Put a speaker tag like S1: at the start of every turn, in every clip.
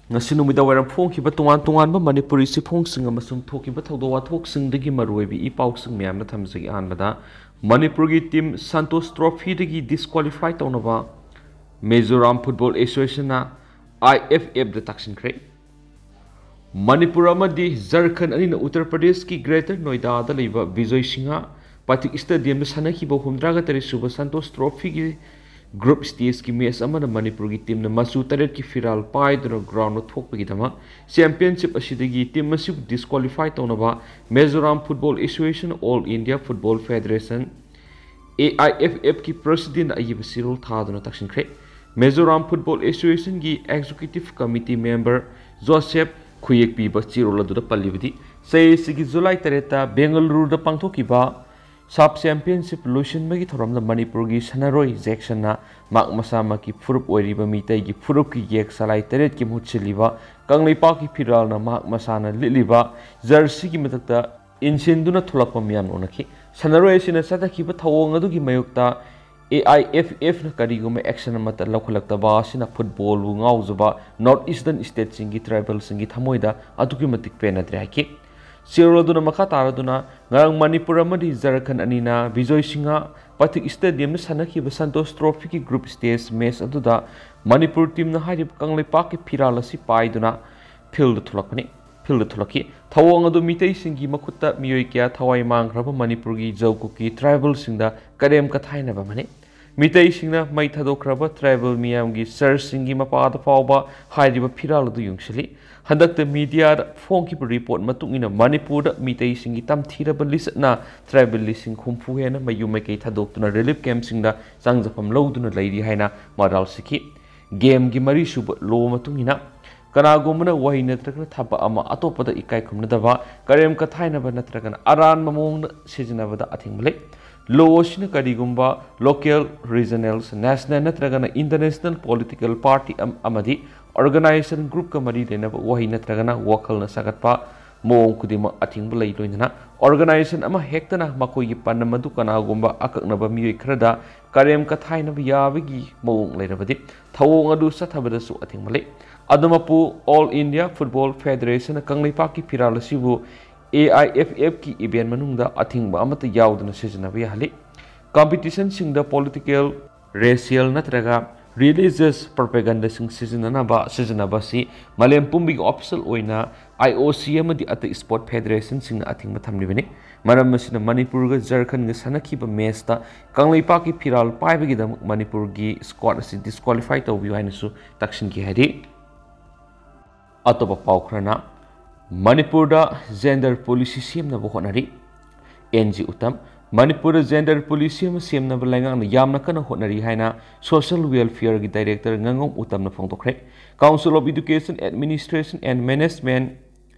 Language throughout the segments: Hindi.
S1: ngasi numida waram phongkiba tongan Manipuri siphongsing amasung thokiba thawdo wathoksingdagi maroibi ipausing miyamna thamjagi anbada Manipurgi team Santos Trophy dagi disqualify tawnaba Mizoram Football Association na IFF da taksinkhre Manipur amadi Jharkhand ani na Uttar Pradesh ki Greater Noida da leiba Vijay Singha Patik Stadium da sanakhiba humdraga tari suba Santos Trophy gi Group stage ki match amana Manipur gi team na masu taret ki firal pai dro ground no thokpagi dama championship asidagi team masu disqualify tawnaba Mizoram Football Association All India Football Federation AIFF ki president ayib sirul thaduna taksinkhre Mizoram Football Association gi executive committee member Joseph Khuyekpi ba chirul adu da pallibidi sei sigi July tareta Bengaluru da pangthokiba Sub Championship Lucian Magi Thoramla Manipur gi Sanaroi Jackson na mak masama ki furup oiriba mitai gi furup ki yek salai teret ki mutchiliba kanglaipa ki firal na mak masana liliba jersey ki matakta insinduna thulakpa miyam onaki Sanaroi sina sata ki ba thawong adu gi mayukta AIFF na kariguma action mata lakhulakta ba sina football wu ngauzuba North Eastern State singi tribal singi thamoida adu ki matik penadre haki Siroladuna makha taraduna ngarang Manipur amadi Jharkhand anina Vijay Singha Pathik Stadium na sanakhiba Santos Trophy ki group stage match aduda Manipur team na harib kanglaipa ki phiral asi paiduna field thulaki thawong adu mitei singi makhutta miyoi kya thawai mangraba Manipur gi jauku ki tribal singda karem ka thaina ba mane mitei singna mai thadokraba tribal miyam gi sir singi mapada fawba hariba phiral adu yungsili Handak media phone ki report matungina Manipur da mitei singi tamthiraba list na tribal listing khumpu hena mayumai kai thadokuna relief camp singda changjapam loduna leiri haina madal siki game gi mari sub lo matungina kanagumna wahi natraka thaba ama atopada ikai khumnadaba karem ka thaina ba natraka aran mamong sijinaba da athingmale Lowosina karigumba local regionals national natraka international political party amadi organization group ka mari dena wahi natragana wakal na sagatpa moong kudima ating balay loinana organization ama hektana makoy panna madu kana gumba akak na ba miyoi krada karem ka thai na yabigi moong lairabadi thawong adu sa thabada su ating balay adumapu All India Football Federation kanglaipa ki firalasibu AIFF ki event manungda ating ba amata yawduna sejana ba hali competition singda political racial natraga religious propaganda sing seasonana ba si malem pumbi official oina IOC amadi ata sport federation sing athing mathamni bene maram masina Manipur ga Jharkhand ga sanakhi ba match ta kanglaipa ki firal paiba gi dam Manipur gi squad asi disqualify to bi haina su takshin ki hari atoba paukhrana Manipur da gender policy semna bo honari NG Utam Manipur gender policy ma semna balangang yamna kana honari haina social welfare gi director ngangom Utam na phongtokre Council of Education Administration and Management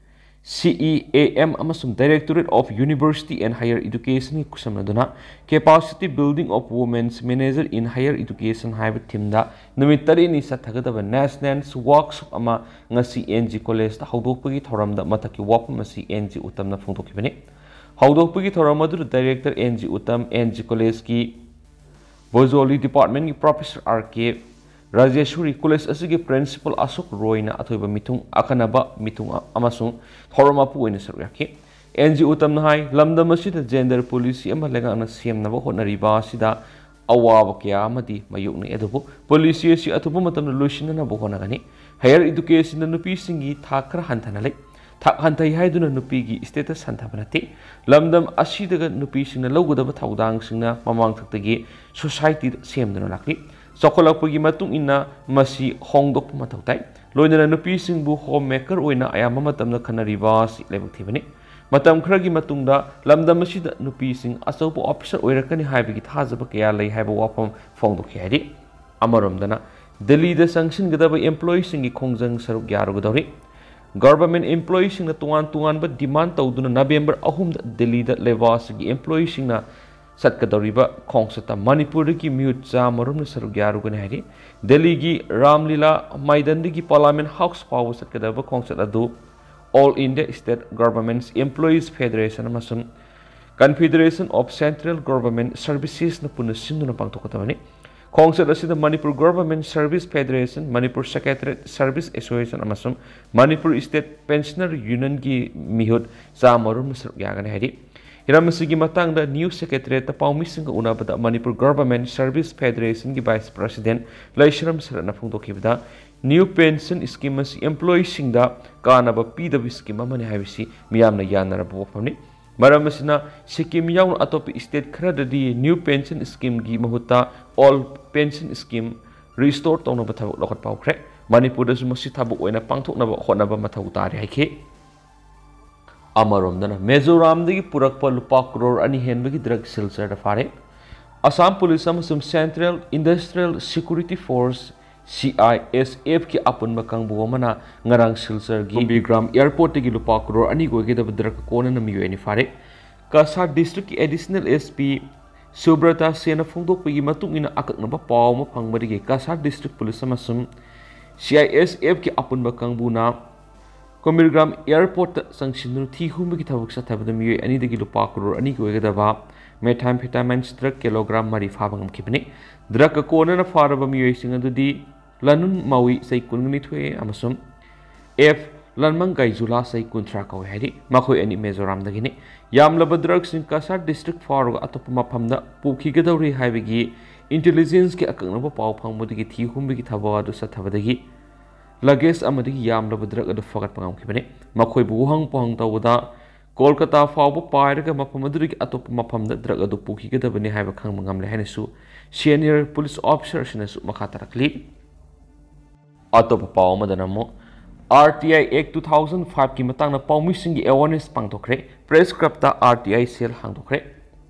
S1: CEAM amasum Directorate of University and Higher Education kusamna duna capacity building of women's manager in higher education haiba thimda numit tari ni sathagadaba national workshop ama ngasi NG college ta hawdokpagi thoramda mataki wapam asi NG Utam na phongtokibani hawdokpagi thoram adu director NG Utam NG college ki Bozoli department ki professor RK Rajeshwari College asigi principal Asok Roy na athoiba mitung akanaba mitung amasung thorama pu oina saruyaki NG Utam na hai lamdam asida gender policy ama lenga na semnaba honariba asida awaba kya amadi mayukni edobu policy asi atubu matam na loisina na bohonagani higher education na nupi singi thakra hantana lai thak hantai haiduna nupi gi status hantabanati lamdam asidaga nupi singna lawgudaba thawdang singna mamang thakdagi society semduna lakli Sokolakpagi matung ina masi hongdok matautai loinana nupi singbu homemaker oina ayama matamna khanariba si lebak thibani matam khragi matungda lamdam asida nupi sing asaupo officer oirakani haibagi thajaba kaya lei haiba wapam phongdok khari amaromdana Delhi da sanction gadaba employees singi khongjang saruk yarugadori government employees singna tungan ba demand tawduna November 3 da Delhi da levas gi employees singna Satkadoriba Kongsata Manipur ki Mutja Marum Sarugyarugan Hari Delhi gi Ramlila Maidandi ki Parliament House Power Satkadaba Kongsata do All India State Governments Employees Federation Amasun Confederation of Central Government Services na puna sinduna pangtokatamani खोंगचत असिदा Manipur government service federation, Manipur secretariat service association अमसुंग मणिपुर स्टेट पेंशनर यूनियन की मिहुत चामरुम सरुक यागने हाइदि हिराम असिगी मतंगदा न्यू सेक्रेटरीट पाउमिसिंग उनाबदा मणिपुर गवर्नमेंट सर्विस फेडरेशन की वाइस प्रेसिडेंट लैशरम सरना फोंदोखिबदा न्यू पेंशन स्कीम एम्प्लॉयीसिंगदा कानब पीदब स्कीम अमने हाइबिसि मियामना यानरब वफमनि मरम असिना सिक्किम याउन अतोप स्टेट खरददी न्यू पेंशन स्कीम की महुत्ता ऑल पेंशन स्कीम रिस्टोर तौनब थबक लखत पाउख्रे मणिपुरदसु मसि थबक ओइना पांथोकनब होनब मथौ तारे हाइखे अमरोमदना मिजोरामदगी पुरक्प लुपा करोड़ अनि हेनबगी ड्रग सिलचर फारे असम पुलिस अमसुम central industrial security force CISF की अपुनब कांगबु अमना ngarang सिलचर गी बिग्राम एयरपोर्ट की लुपा करोड़ अनि गोगेदब ड्रग कोन नमियोनि फारे कासा डिस्ट्रिक्ट की एडिशनल SP सुब्रता सेना फोंदोकपगी मतुंगिना अककनब पाव म फंगबदगी कासा डिस्ट्रिक्ट पुलिस अमसुम CISF की अपुनब कांगबुना कोमिरग्राम एयरपोर्ट संगसिनु थी हुमगी थबक सथबद मियोय अनि दगी लुपा करोड़ अनि गोगेदबा मेथाम्फेटामाइन ड्रग किलोग्राम मरी फाबंगम खिबने ड्रग कोनना फारब मियोय सिंग अदुदी लनुन मावी सै कुनगनिथुए अमसुम F लनमंग गाइजुला सै कुंथ्रा कौ हैदि मखोय अनि मिजोराम दगिने यामलब ड्रग सिंग कासा डिस्ट्रिक्ट फारग अतप मफमदा पुखिगदौरी हाइबगी इंटेलिजेंस के अकनब पाव फंगबदगी थी हुमगी थबा अदु सथबदगी लगेज अमदगी यामलब ड्रग अदु फगत पंगमखिबने मखोय बुहंग पहंग तौदा कोलकाता फाव पायरग मफम अदुगी अतोप मफमदा ड्रग अदु पुखिगदबने हाइब खंग मंगमले हैनसु सीनियर पुलिस ऑफिसर सिनसु मखा तरकली अतोप पाव मदनमो RTI Act 2005 की मतंग पाउमिसिंगी अवेयरनेस पांगथोखरे प्रेस क्लबता RTI सेल हांगथोखरे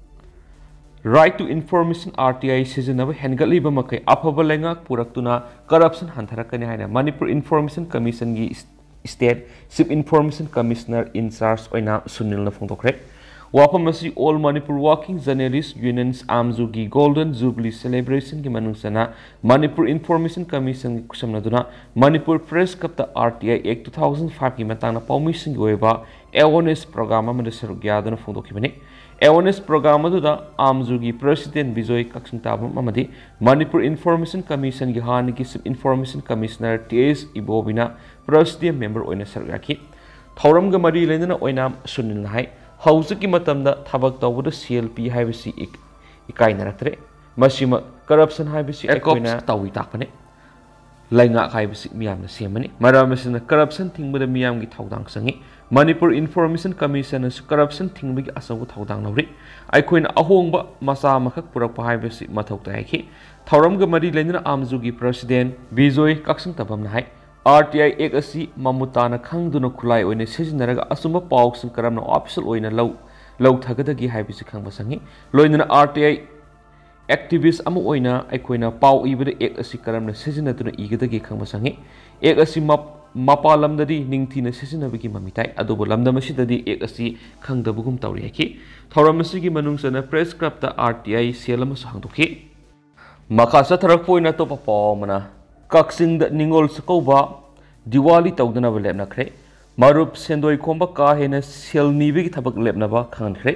S1: राइट टू इन्फॉर्मेशन RTI सिजनब हेनगलिब मकै अफब लेंगाक पुरक्तुना करप्शन हंथरकने हाइना मणिपुर इन्फॉर्मेशन कमीशन की state chief information commissioner in charge ओइना सुनील न फोंदोखरे वाफम असी all Manipur working journalist unions आमजू की गोल्डन जुबली सेलिब्रेशन की मनुसना मणिपुर इन्फॉर्मेशन कमीशन की कुसमनदुना Manipur press club RTI Act 2005 की मतंग पाउमिसिंग ओइबा अवेयरनेस प्रोग्राम अमद सरुक यादन फोंदोखिबने अवेयरनेस प्रोग्राम अदुदा आमजू की प्रेसिडेंट विजय कक्सिंग ताबम अमदी मणिपुर इन्फॉर्मेशन कमीशन की हानि की चीफ इन्फॉर्मेशन कमिश्नर TS इबोबिना प्रेसिडेंट मेंबर ओइना सरुक याखि थौरम ग मरी लेना ओइना सुनील हाय हौजकी मतमदा थबक तौबद CLP हाइबसी इकाइनरक्तरे मसिम करप्शन हाइबसी एकोइना तौई तापने लैंगा हाइबसी मियामना सेमनी मरामसिना करप्शन थिंगबद मियामगी थौदांग संगी मणिपुर इन्फॉर्मेशन कमीशन करप्शन थिंगबगी असौ थौदांग नौरी आइखोइना अहोंग मसा मखक पुरक हाइबसी मथौ तायखि थौरमग मरी लेना आमजुगी प्रेसिडेंट विजय कक्सिंग तबमना हाय RTI Act असी ममुताना खंगदुना खुलाई ओइने सिजनरगा असुम पाउक्सिंग करमना ऑफिशियल ओइना लौ थगदगी हाइबिसि खंगबा संगी लोइना RTI एक्टिविस्ट अमु ओइना आइखोइना पाउ इबदे Act असी करमना सिजनदुना इगदगी खंगबा संगी Act असी मपालमददी निंगथिना सिजनबगी ममिताई अदोबो लमदमसिददी Act असी खंगदबगुम तौरि हाइखि थौरमसिगी मनुंगसना प्रेस क्लबता RTI सेलम सांगदोखि मखा सथरपोइना तो पावमना कक्सिंग निंगोल सकौबा दिवाली तौदनब लेपनखरे मरुप सेंदोय खोंबा का हेना सेल नीबगी थबक लेपनबा खानखरे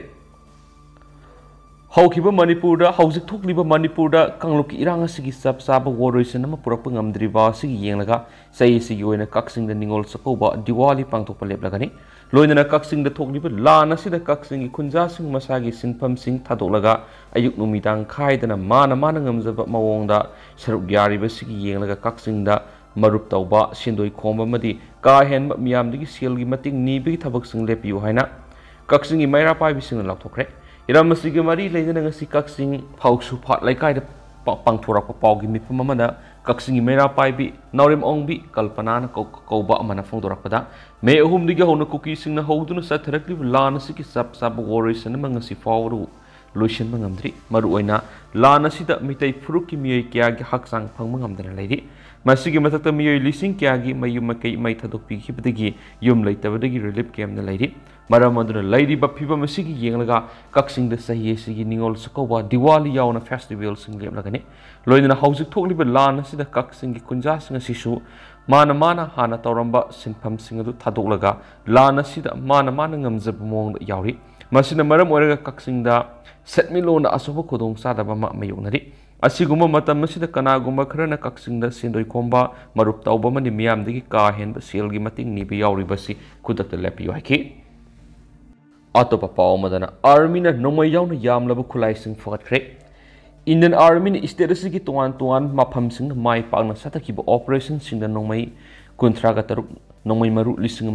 S1: हौखिबा मणिपुरदा हौजिक थोकलिबा मणिपुरदा कांगलुकी इरांग असिगी सब साब वोरोइसन अमा पुरक ngamdriba सिगी येंगलगा सई सिगी ओइना कक्सिंग निंगोल सकौबा दिवाली पांगथोप लेपलगनी लोइना कक्सिंग थोकलिबा लान असिदा कक्सिंग खुंजासिंग मसागी सिनफमसिंग थादोलगा अयुक नुमिदांग खाइदना माना ngamjaba मवोंगदा सरुक यारिबा सिगी येंगलगा कक्सिंगदा मरुप तौबा सिंदोय खोंबा मदि का हेन मियामदगी सेलगी मतिंग नीबगी थबकसिंग लेपियो हाइना कक्सिंगी मैरा पाइबिसिंग लाउथोखरे इरामसिगी मरी लेना ngasi कक्सिंग फाउसु फाट लाइकाइदा पांगथोरक पाउगी मिफम अमदा कक्सिंगी मैरा पाइबी नौरेम ओंगबी कल्पना कौबा अमना फोंदोरकपदा मे अहुमदिगी हौना कुकीसिंग हौदुना सथरकलिब लान असिगी सब सब वोरिसन ngasi फावरु लोशन ngamdri maru oina lan asida mitai furuk ki miyoi kya gi haksang phangma ngamdana leidi masigi matakta miyoi lising kya gi mayum makai mai thadok pi khibdagi yum leitabadagi relief camp na leidi maram aduna leidi ba phiba masigi yenglaga kaksing da sahi sigi ningol sakoba diwali yauna festival sing lemlagani loidana hausik thokliba lan asida kaksing gi kunja sing asisu mana hana tawramba sinpham sing adu thadolaga lan asida mana ngamjab mong yauri masina maram oraga kaksing da setmilona asobo khodong sadaba mayonari ꯑꯁꯤꯒꯨꯝꯕ ꯃꯇꯝ ꯑꯁꯤꯗ ꯀꯅꯥꯒꯨꯝꯕ ꯈꯔꯅ ꯀꯛꯆꯤꯡꯗ ꯁꯦꯟꯗꯣꯏ ꯈꯣꯝꯕ ꯃꯔꯨꯞ ꯇꯧꯕ ꯑꯃꯗꯤ ꯃꯤꯌꯥꯝꯗꯒꯤ ꯀꯥ ꯍꯦꯟꯕ ꯁꯦꯜꯒꯤ ꯃꯇꯤꯡ ꯅꯤꯕ ꯌꯥꯎꯔꯤꯕꯁꯤ ꯈꯨꯗꯛꯇ ꯂꯦꯞꯄꯤꯌꯨ ꯍꯥꯏꯈꯤ꯫ ꯑꯇꯣꯞꯄ ꯄꯥꯎ ꯑꯃꯗꯅ ꯑꯥꯔꯃꯤꯅ ꯅꯣꯡꯃꯩ ꯌꯥꯎꯅ ꯌꯥꯝꯂꯕ ꯈꯨꯠꯂꯥꯏꯁꯤꯡ ꯐꯒꯠꯈ꯭ꯔꯦ꯫ ꯏꯟꯗꯤꯌꯟ ꯑꯥꯔꯃꯤꯅ ꯏꯁꯇꯦꯠ ꯑꯁꯤꯒꯤ ꯇꯣꯉꯥꯟ ꯇꯣꯉꯥꯟꯕ ꯃꯐꯝꯁꯤꯡꯗ ꯃꯥꯏ ꯄꯥꯛꯅ ꯆꯠꯊꯈꯤꯕ ꯑꯣꯄꯔꯦꯁꯟꯁꯤꯡꯗ ꯅꯣꯡꯃꯩ 53, ꯅꯣꯡꯃꯩ ꯃꯔꯨ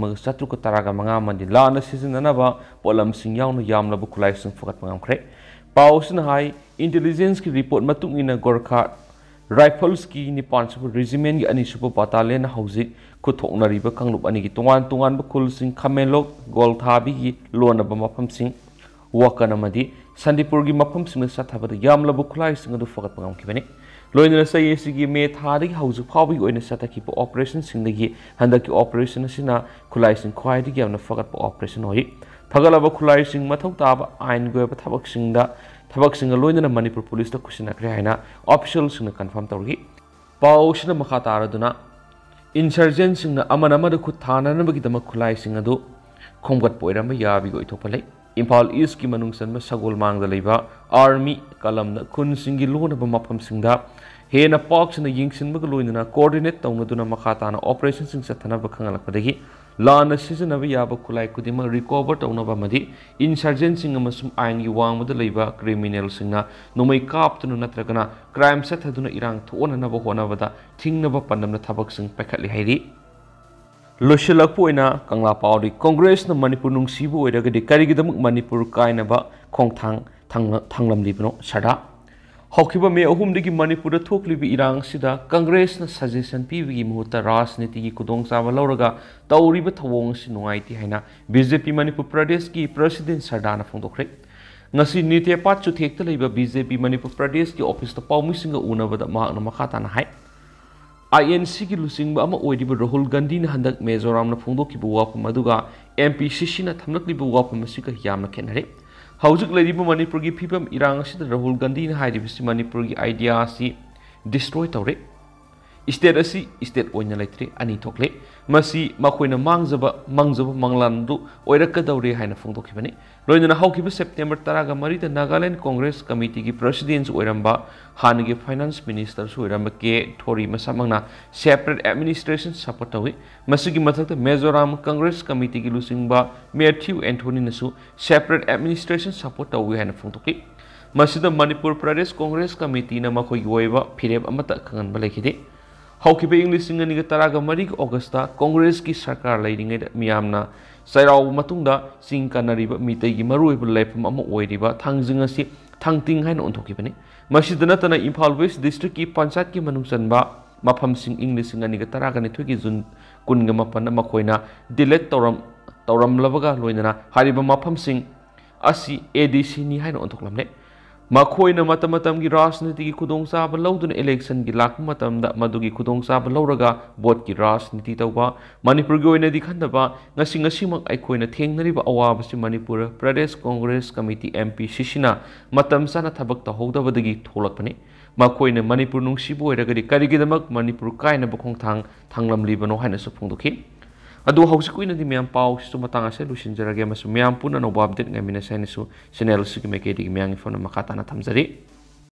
S1: 1715 ꯑꯃꯗꯤ ꯂꯥꯟꯅ ꯁꯤꯖꯤꯟꯅꯅꯕ ꯄꯣꯠꯂꯝꯁꯤꯡ ꯌꯥꯎꯅ ꯌꯥꯝꯂꯕ ꯈꯨꯠꯂꯥꯏꯁꯤꯡ ꯐꯒꯠꯄ ꯉꯝꯈ꯭ꯔꯦ꯫ ꯄꯥꯎ ꯑꯁꯤꯅ ꯍꯥꯏ ꯏꯟꯇꯦꯂꯤꯖꯦꯟꯁꯀꯤ ꯔꯤꯄꯣर्ट ꯃꯇꯨꯡ ꯏꯟꯅ ꯒꯣꯔꯈꯥ ꯔꯥꯏꯐꯜꯁꯀꯤ 9ꯁꯨꯕ ꯔꯦꯖꯤꯃꯦꯟꯒꯤ 2ꯁꯨꯕ ꯕटालियन ꯍꯧꯖꯤꯛ ꯈꯨꯠꯊꯣꯛꯅꯔꯤꯕ ꯀꯥꯡꯂꯨꯞ ꯑꯅꯤꯒꯤ ꯇꯣꯉꯥꯟ ꯇꯣꯉꯥꯟꯕ ꯈꯨꯜꯁꯤꯡ ꯈꯥꯃꯦꯟꯂꯣꯛ ꯒꯣꯜꯊꯥꯕꯤꯒꯤ ꯂꯣꯟꯅꯕ ꯃꯐꯝꯁꯤꯡ ꯋꯥꯀꯟ ꯑꯃꯗꯤ ꯁꯟꯗꯤꯄꯨꯔꯒꯤ ꯃꯐꯝꯁꯤꯡꯗ ꯆꯠꯊꯕꯗ ꯌꯥꯝꯂꯕ ꯈꯨꯠꯂꯥꯏꯁꯤꯡ ꯑꯗꯨ ꯐꯒꯠꯄ ꯉꯝꯈꯤꯕꯅꯤ꯫ ꯂꯣꯏꯅꯅ ꯆꯍꯤ ꯑꯁꯤꯒꯤ ꯃꯦ ꯊꯥꯗꯒꯤ ꯍꯧꯖꯤꯛ ꯐꯥꯎꯕꯒꯤ ꯑꯣꯏꯅ ꯆꯠꯊꯈꯤꯕ ꯑꯣꯄꯔꯦꯁꯟꯁꯤꯡꯗꯒꯤ ꯍꯟꯗꯛꯀꯤ ꯑꯣꯄꯔꯦꯁꯟ ꯑꯁꯤꯅ ꯈꯨꯠꯂꯥꯏꯁꯤꯡ ꯈ꯭ꯋꯥꯏꯗꯒꯤ ꯌꯥꯝꯅ ꯐꯒꯠꯄ ꯑꯣꯄꯔꯦꯁꯟ ꯑꯣꯏ꯫ ꯐꯒꯠꯂꯕ ꯈꯨꯠꯂꯥꯏꯁꯤꯡ ꯃꯊꯧ ꯇꯥꯕ ꯑꯥꯏꯟꯒꯤ ꯑꯣꯏꯕ ꯊꯕꯛꯁꯤꯡꯒ ꯂꯣꯏꯅꯅ ꯃꯅꯤꯄꯨꯔ ꯄꯨꯂꯤꯁꯇ ꯈꯨꯠꯁꯤꯟꯅꯈ꯭ꯔꯦ ꯍꯥꯏꯅ ꯑꯣꯐꯤꯁꯤꯌꯦꯜꯁꯤꯡꯅ ꯀꯟꯐꯥꯔꯝ ꯇꯧꯔꯤ꯫ ꯄꯥꯎ ꯑꯁꯤꯅ ꯃꯈꯥ ꯇꯥꯔꯗꯨꯅ ꯏꯟꯁꯔꯖꯦꯟꯁꯤꯡꯅ ꯑꯃꯅ ꯈꯨꯠ ꯊꯥꯅꯅꯕꯒꯤꯗꯃꯛ ꯈꯨꯠꯂꯥꯏꯁꯤꯡ ꯑꯗꯨ ꯈꯣꯝꯒꯠꯄ ꯑꯣꯏꯔꯝꯕ ꯌꯥꯕꯒꯤ ꯑꯣꯏꯊꯣꯛꯄ ꯂꯩ꯫ ꯏꯝꯐꯥꯜ ꯏꯁꯀꯤ ꯃꯅꯨꯡ ꯆꯟꯕ ꯁꯒꯣꯜꯃꯥꯡꯗ ꯂꯩꯕ ꯑꯥꯔꯃꯤ ꯀꯂꯝꯅ ꯈꯨꯟꯁꯤꯡꯒꯤ ꯂꯣꯟꯅꯕ ꯃꯐꯝꯁꯤꯡꯗ ꯍꯦꯟꯅ ꯄꯥꯛꯁꯟꯅ ꯌꯦꯡꯁꯤꯟꯕꯒ ꯂꯣꯏꯅꯅ ꯀꯣꯑꯣꯔꯗꯤꯅꯦꯠ ꯇꯧꯅꯗꯨꯅ ꯃꯈꯥ ꯇꯥꯅ ꯑꯣꯄꯔꯦꯁꯟꯁꯤꯡ ꯆꯠꯊꯅꯕ ꯈꯪꯍꯜꯂꯛꯄꯗꯒꯤ ꯂꯥꯟꯅ ꯁꯤꯖꯤꯟꯅꯕ ꯌꯥꯕ ꯈꯨꯠꯂꯥꯏ ꯈꯨꯗꯤꯡꯃꯛ ꯔꯤꯀꯣꯚꯔ ꯇꯧꯅꯕ ꯑꯃꯗꯤ ꯏꯟꯁꯔꯖꯦꯟꯁꯤꯡ ꯑꯃꯁꯨꯡ ꯑꯥꯏꯟꯒꯤ ꯋꯥꯡꯃꯗ ꯂꯩꯕ ꯀ꯭ꯔꯤꯃꯤꯅꯦꯜꯁꯤꯡꯅ ꯅꯣꯡꯃꯩ ꯀꯥꯞꯇꯨꯅ ꯅꯠꯇ꯭ꯔꯒꯅ ꯀ꯭ꯔꯥꯏꯝ ꯆꯠꯊꯗꯨꯅ ꯏꯔꯥꯡ ꯊꯣꯛꯍꯟꯅꯕ ꯍꯣꯠꯅꯕꯗ ꯊꯤꯡꯅꯕ ꯄꯥꯟꯗꯝꯗ ꯊꯕꯛꯁꯤꯡ ꯄꯥꯏꯈꯠꯂꯤ ꯍꯥꯏꯔꯤ꯫ ꯂꯣꯏꯁꯤꯜꯂꯛꯄ ꯑꯣꯏꯅ ꯀꯪꯂꯥ ꯄꯥꯎꯗꯤ ꯀꯣꯡꯒ꯭ꯔꯦꯁꯅ ꯃꯅꯤꯄꯨꯔ ꯅꯨꯡꯁꯤꯕ ꯑꯣꯏꯔꯒꯗꯤ ꯀꯔꯤꯒꯤꯗꯃꯛ ꯃꯅꯤꯄꯨꯔ ꯀꯥꯏꯅꯕ ꯈꯣꯡꯊꯥꯡ ꯊꯥꯡꯂꯝꯂꯤꯕꯅꯣ? ꯁꯔꯗꯥ ꯍꯧꯈꯤꯕ ꯃꯦ 3ꯗꯒꯤ ꯃꯅꯤꯄꯨꯔꯗ ꯊꯣꯛꯂꯤꯕ ꯏꯔꯥꯡ ꯑꯁꯤꯗ ꯀꯪꯒ꯭ꯔꯦꯁꯅ ꯁꯖꯦꯁꯟ ꯄꯤꯕꯒꯤ ꯃꯍꯨꯠꯇ ꯔꯥꯖꯅꯤꯇꯤꯒꯤ ꯈꯨꯗꯣꯡꯆꯥꯕ ꯂꯧꯔꯒ ꯇꯧꯔꯤꯕ ꯊꯧꯑꯣꯡ ꯑꯁꯤ ꯅꯨꯡꯉꯥꯏꯇꯦ ꯍꯥꯏꯅ ꯕꯤꯖꯦꯄꯤ ꯃꯅꯤꯄꯨꯔ ꯄ꯭ꯔꯗꯦꯁꯀꯤ ꯄ꯭ꯔꯁꯤꯗꯦꯟꯠ ꯁꯔꯗꯥꯅ ꯐꯣꯡꯗꯣꯛꯈ꯭ꯔꯦ꯫ ꯉꯁꯤ ꯅꯤꯇꯦꯄꯥꯠ ꯆꯨꯊꯦꯛꯇ ꯂꯩꯕ ꯕꯤꯖꯦꯄꯤ ꯃꯅꯤꯄꯨꯔ ꯄ꯭ꯔꯗꯦꯁꯀꯤ ꯑꯣꯐꯤꯁꯇ ꯄꯥꯎꯃꯤꯁꯤꯡꯒ ꯎꯅꯕꯗ ꯃꯍꯥꯛꯅ ꯃꯈꯥ ꯇꯥꯅ ꯍꯥꯏ INCꯒꯤ ꯂꯨꯆꯤꯡꯕ ꯑꯃ ꯑꯣꯏꯔꯤꯕ ꯔꯥꯍꯨꯜ ꯒꯥꯟꯙꯤꯅ ꯍꯟꯗꯛ ꯃꯤꯖꯣꯔꯥꯝꯅ ꯐꯣꯡꯗꯣꯛꯈꯤꯕ ꯋꯥꯐꯝ ꯑꯗꯨꯒ MPCCꯅ ꯊꯝꯂꯛꯂꯤꯕ ꯋꯥꯐꯝ ꯑꯁꯤꯒ ꯌꯥꯝꯅ ꯈꯦꯠꯅꯔꯦ꯫ ꯍꯧꯖꯤꯛ ꯂꯩꯔꯤꯕ ꯃꯅꯤꯄꯨꯔꯒꯤ ꯐꯤꯕꯝ ꯏꯔꯥꯡ ꯑꯁꯤꯗ ꯔꯥꯍꯨꯜ ꯒꯥꯟꯙꯤꯅ ꯍꯥꯏꯔꯤꯕꯁꯤ ꯃꯅꯤꯄꯨꯔꯒꯤ ꯑꯥꯏꯗꯤꯌꯥ ꯑꯁꯤ ꯗꯤꯁꯇ꯭ꯔꯣꯏ ꯇꯧꯔꯦ꯫ ꯏꯁꯇꯦꯠ ꯑꯁꯤ ꯏꯁꯇꯦꯠ ꯑꯣꯏꯅ ꯂꯩꯇ꯭ꯔꯦ, ꯑꯅꯤ ꯊꯣꯛꯂꯦ꯫ ꯃꯁꯤ ꯃꯈꯣꯏꯅ ꯃꯪꯖꯕ ꯃꯪꯂꯥꯟꯗꯨ ꯑꯣꯏꯔꯛꯀꯗꯧꯔꯦ ꯍꯥꯏꯅ ꯐꯣꯡꯗꯣꯛꯈꯤꯕꯅꯤ꯫ ꯂꯣꯏꯅꯅ ꯍꯧꯈꯤꯕ ꯁꯦꯞꯇꯦꯝꯕꯔ 13ꯗ ꯅꯥꯒꯥꯂꯦꯟ ꯀꯣꯡꯒ꯭ꯔꯦꯁ ꯀꯃꯤꯇꯤꯒꯤ ꯄ꯭ꯔꯁꯤꯗꯦꯟꯠꯁꯨ ꯑꯣꯏꯔꯝꯕ ꯍꯥꯟꯅꯒꯤ ꯐꯥꯏꯅꯥꯟꯁ ꯃꯤꯅꯤꯁꯇꯔꯁꯨ ꯑꯣꯏꯔꯝꯕ ꯀꯦ ꯊꯣꯔꯤ ꯃꯁꯥꯃꯛꯅ ꯁꯦꯄꯔꯦꯠ ꯑꯦꯗꯃꯤꯅꯤꯁꯇ꯭ꯔꯦꯁꯟ ꯁꯄꯣꯔꯠ ꯇꯧꯏ꯫ ꯃꯁꯤꯒꯤ ꯃꯊꯛꯇ ꯃꯤꯖꯣꯔꯥꯝ ꯀꯪꯒ꯭ꯔꯦꯁ ꯀꯃꯤꯇꯤꯒꯤ ꯂꯨꯆꯤꯡꯕ ꯃꯦꯊ꯭ꯌꯨ ꯑꯦꯟꯊꯣꯅꯤꯅꯁꯨ ꯁꯦꯄꯔꯦꯠ ꯑꯦꯗꯃꯤꯅꯤꯁꯇ꯭ꯔꯦꯁꯟ ꯁꯄꯣꯔꯠ ꯇꯧꯏ ꯍꯥꯏꯅ ꯐꯣꯡꯗꯣꯛꯈꯤ꯫ ꯃꯁꯤꯗ ꯃꯅꯤꯄꯨꯔ ꯄ꯭ꯔꯗꯦꯁ ꯀꯣꯡꯒ꯭ꯔꯦꯁ ꯀꯃꯤꯇꯤꯅ ꯃꯈꯣꯏꯒꯤ ꯑꯣꯏꯕ ꯐꯤꯔꯦꯞ ꯑꯃꯠꯇ ꯈꯪꯍꯟꯕ ꯂꯩꯈꯤꯗꯦ꯫ ꯍꯧꯈꯤꯕ ꯏꯪ 2013ꯒꯤ ꯑꯣꯒꯁꯇ ꯀꯣꯡꯒ꯭ꯔꯦꯁꯀꯤ ꯁꯔꯀꯥꯔ ꯂꯩꯔꯤꯉꯩꯗ ꯃꯤꯌꯥꯝꯅ ꯆꯩꯔꯥꯎꯕ ꯃꯇꯨꯡꯗ ꯆꯤꯡ ꯀꯟꯅꯔꯤꯕ ꯃꯤꯇꯩꯒꯤ ꯃꯔꯨꯑꯣꯏꯕ ꯂꯩꯐꯝ ꯑꯃ ꯑꯣꯏꯔꯤꯕ ꯊꯥꯡꯖꯤꯡ ꯑꯁꯤ ꯊꯥꯡꯇꯤꯡ ꯍꯥꯏꯅ ꯑꯣꯟꯊꯣꯛꯈꯤꯕꯅꯤ꯫ ꯃꯁꯤꯗ ꯅꯠꯇꯅ ꯏꯝꯐꯥꯜ ꯋꯦꯁ ꯗꯤꯁꯇ꯭ꯔꯤꯛꯀꯤ ꯄꯟꯆꯥꯌꯠꯀꯤ ꯃꯅꯨꯡꯆꯟꯕ ꯃꯐꯝꯁꯤꯡ ꯏꯪ 2012ꯒꯤ ꯖꯨꯟ 18ꯗ ꯃꯈꯣꯏꯅ ꯗꯤꯂꯦꯠ ꯇꯧꯔꯝꯂꯕꯒ ꯂꯣꯏꯅꯅ ꯍꯥꯏꯔꯤꯕ ꯃꯐꯝꯁꯤꯡ ꯑꯁꯤ ADCꯅꯤ ꯍꯥꯏꯅ ꯑꯣꯟꯊꯣꯛꯂꯝꯂꯦ꯫ ꯃꯈꯣꯏꯅ ꯃꯇꯝꯒꯤ ꯔꯥꯖꯅꯤꯇꯤꯒꯤ ꯈꯨꯗꯣꯡꯆꯥꯕ ꯂꯧꯗꯨꯅ ꯏꯂꯦꯛꯁꯟꯒꯤ ꯂꯥꯛꯄ ꯃꯇꯝꯗ ꯃꯗꯨꯒꯤ ꯈꯨꯗꯣꯡꯆꯥꯕ ꯂꯧꯔꯒ ꯚꯣꯠꯀꯤ ꯔꯥꯖꯅꯤꯇꯤ ꯇꯧꯕ, ꯃꯅꯤꯄꯨꯔꯒꯤ ꯑꯣꯏꯅꯗꯤ ꯈꯟꯗꯕ, ꯉꯁꯤꯃꯛ ꯑꯩꯈꯣꯏꯅ ꯊꯦꯡꯅꯔꯤꯕ ꯑꯋꯥꯕꯁꯤ ꯃꯅꯤꯄꯨꯔ ꯄ꯭ꯔꯗꯦꯁ ꯀꯣꯡꯒ꯭ꯔꯦꯁ ꯀꯃꯤꯇꯤ MPCCꯅ ꯃꯇꯝ ꯆꯥꯅ ꯊꯕꯛ ꯇꯧꯍꯧꯗꯕꯗꯒꯤ ꯊꯣꯛꯂꯛꯄꯅꯤ꯫ ꯃꯈꯣꯏꯅ ꯃꯅꯤꯄꯨꯔ ꯅꯨꯡꯁꯤꯕ ꯑꯣꯏꯔꯒꯗꯤ ꯀꯔꯤꯒꯤꯗꯃꯛ ꯃꯅꯤꯄꯨꯔ ꯀꯥꯏꯅꯕ ꯈꯣꯡꯊꯥꯡ ꯊꯥꯡꯂꯝꯂꯤꯕꯅꯣ ꯍꯥꯏꯅꯁꯨ ꯐꯣꯡꯗꯣꯛꯈꯤ꯫ ꯑꯗꯨ ꯍꯧꯖꯤꯛ ꯑꯣꯏꯅꯗꯤ ꯃꯌꯥꯝ ꯄꯥꯎꯁꯤꯁꯨ ꯃꯇꯥꯡ ꯑꯁꯤꯗ ꯂꯣꯏꯁꯤꯟꯖꯔꯒꯦ ꯑꯃꯁꯨꯡ ꯃꯌꯥꯝ ꯄꯨꯟꯅ ꯑꯅꯧꯕ ꯑꯞꯗꯦꯠ ꯉꯥꯏꯃꯤꯟꯅꯁꯦ ꯍꯥꯏꯅꯁꯨ ꯆꯦꯅꯦꯜ ꯑꯁꯤꯒꯤ ꯃꯥꯏꯀꯩꯗꯒꯤ ꯃꯌꯥꯝꯒꯤ ꯐꯣꯟ ꯃꯈꯥ ꯇꯥꯅ ꯊꯝꯖꯔꯤ꯫